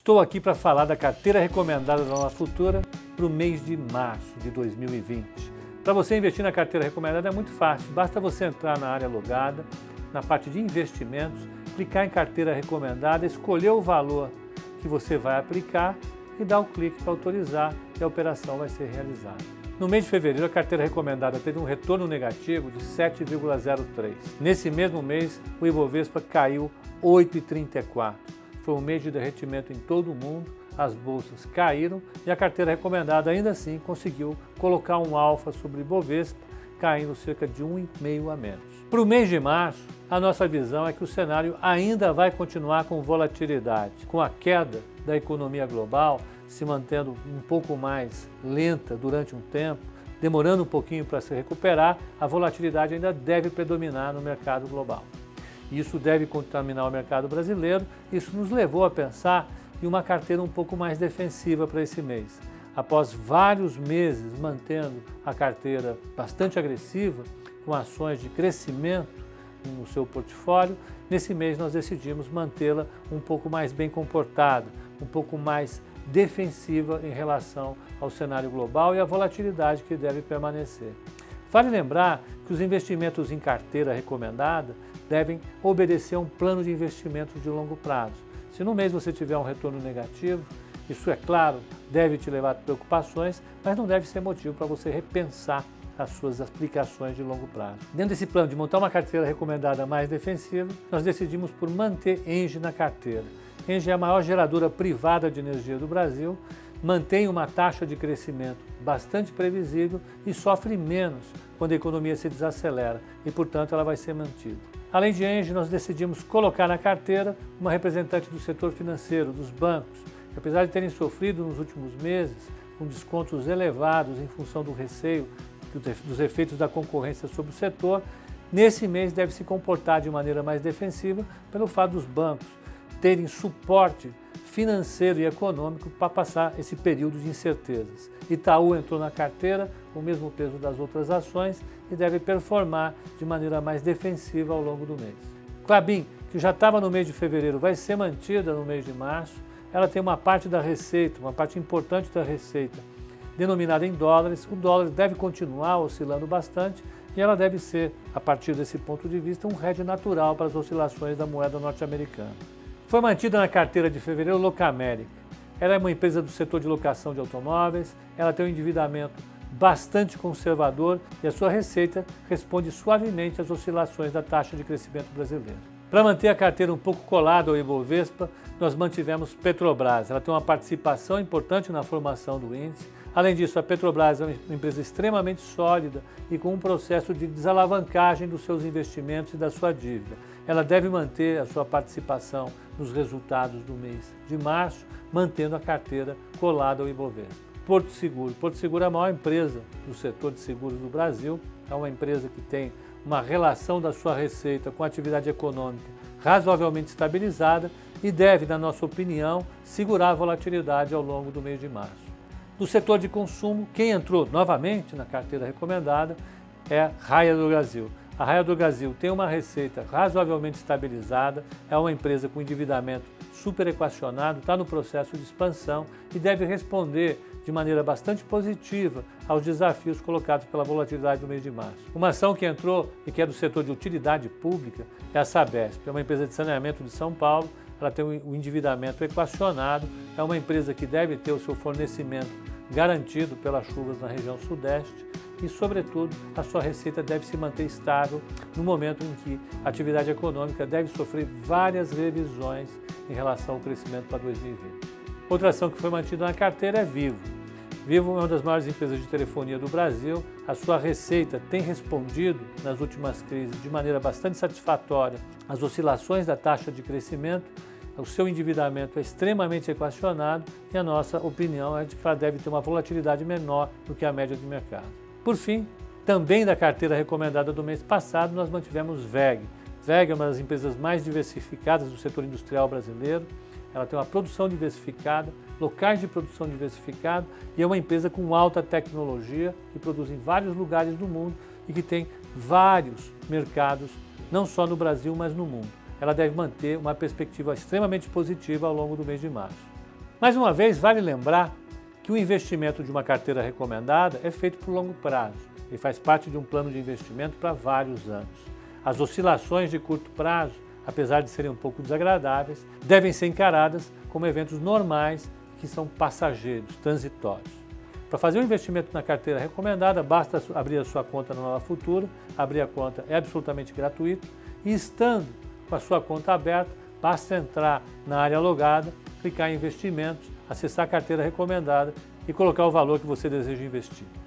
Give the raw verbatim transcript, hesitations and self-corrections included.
Estou aqui para falar da carteira recomendada da Nova Futura para o mês de março de dois mil e vinte. Para você investir na carteira recomendada é muito fácil, basta você entrar na área logada, na parte de investimentos, clicar em carteira recomendada, escolher o valor que você vai aplicar e dar o clique para autorizar e a operação vai ser realizada. No mês de fevereiro, a carteira recomendada teve um retorno negativo de sete vírgula zero três. Nesse mesmo mês, o Ibovespa caiu oito vírgula trinta e quatro. Foi um mês de derretimento em todo o mundo, as bolsas caíram e a carteira recomendada ainda assim conseguiu colocar um alfa sobre o Ibovespa, caindo cerca de um vírgula cinco a menos. Para o mês de março, a nossa visão é que o cenário ainda vai continuar com volatilidade, com a queda da economia global se mantendo um pouco mais lenta durante um tempo, demorando um pouquinho para se recuperar, a volatilidade ainda deve predominar no mercado global. Isso deve contaminar o mercado brasileiro. Isso nos levou a pensar em uma carteira um pouco mais defensiva para esse mês. Após vários meses mantendo a carteira bastante agressiva, com ações de crescimento no seu portfólio, nesse mês nós decidimos mantê-la um pouco mais bem comportada, um pouco mais defensiva em relação ao cenário global e à volatilidade que deve permanecer. Vale lembrar que os investimentos em carteira recomendada devem obedecer a um plano de investimentos de longo prazo. Se no mês você tiver um retorno negativo, isso é claro, deve te levar a preocupações, mas não deve ser motivo para você repensar as suas aplicações de longo prazo. Dentro desse plano de montar uma carteira recomendada mais defensiva, nós decidimos por manter Engie na carteira. Engie é a maior geradora privada de energia do Brasil, mantém uma taxa de crescimento bastante previsível e sofre menos quando a economia se desacelera e, portanto, ela vai ser mantida. Além de Engie, nós decidimos colocar na carteira uma representante do setor financeiro, dos bancos, que apesar de terem sofrido nos últimos meses com descontos elevados em função do receio dos efeitos da concorrência sobre o setor, nesse mês deve se comportar de maneira mais defensiva pelo fato dos bancos terem suporte financeiro e econômico para passar esse período de incertezas. Itaú entrou na carteira com o mesmo peso das outras ações e deve performar de maneira mais defensiva ao longo do mês. Klabin, que já estava no mês de fevereiro, vai ser mantida no mês de março. Ela tem uma parte da receita, uma parte importante da receita, denominada em dólares. O dólar deve continuar oscilando bastante e ela deve ser, a partir desse ponto de vista, um hedge natural para as oscilações da moeda norte-americana. Foi mantida na carteira de fevereiro Locameric. Ela é uma empresa do setor de locação de automóveis, ela tem um endividamento bastante conservador e a sua receita responde suavemente às oscilações da taxa de crescimento brasileira. Para manter a carteira um pouco colada ao Ibovespa, nós mantivemos Petrobras. Ela tem uma participação importante na formação do índice. Além disso, a Petrobras é uma empresa extremamente sólida e com um processo de desalavancagem dos seus investimentos e da sua dívida. Ela deve manter a sua participação nos resultados do mês de março, mantendo a carteira colada ao Ibovespa. Porto Seguro. Porto Seguro é a maior empresa do setor de seguros do Brasil. É uma empresa que tem uma relação da sua receita com a atividade econômica razoavelmente estabilizada e deve, na nossa opinião, segurar a volatilidade ao longo do mês de março. Do setor de consumo, quem entrou novamente na carteira recomendada é a Raia Drogasil. A Raia Drogasil tem uma receita razoavelmente estabilizada, é uma empresa com endividamento superequacionado, está no processo de expansão e deve responder de maneira bastante positiva aos desafios colocados pela volatilidade do mês de março. Uma ação que entrou e que é do setor de utilidade pública é a Sabesp, é uma empresa de saneamento de São Paulo, ela tem um endividamento equacionado, é uma empresa que deve ter o seu fornecimento garantido pelas chuvas na região sudeste e, sobretudo, a sua receita deve se manter estável no momento em que a atividade econômica deve sofrer várias revisões em relação ao crescimento para dois mil e vinte. Outra ação que foi mantida na carteira é Vivo. Vivo é uma das maiores empresas de telefonia do Brasil. A sua receita tem respondido nas últimas crises de maneira bastante satisfatória às oscilações da taxa de crescimento. O seu endividamento é extremamente equacionado e a nossa opinião é de que ela deve ter uma volatilidade menor do que a média de mercado. Por fim, também da carteira recomendada do mês passado, nós mantivemos V E G. V E G é uma das empresas mais diversificadas do setor industrial brasileiro. Ela tem uma produção diversificada, locais de produção diversificados e é uma empresa com alta tecnologia que produz em vários lugares do mundo e que tem vários mercados, não só no Brasil, mas no mundo. Ela deve manter uma perspectiva extremamente positiva ao longo do mês de março. Mais uma vez, vale lembrar que o investimento de uma carteira recomendada é feito por longo prazo e faz parte de um plano de investimento para vários anos. As oscilações de curto prazo, apesar de serem um pouco desagradáveis, devem ser encaradas como eventos normais que são passageiros, transitórios. Para fazer um investimento na carteira recomendada, basta abrir a sua conta na Nova Futura. Abrir a conta é absolutamente gratuito e, estando com a sua conta aberta, basta entrar na área logada, clicar em investimentos, acessar a carteira recomendada e colocar o valor que você deseja investir.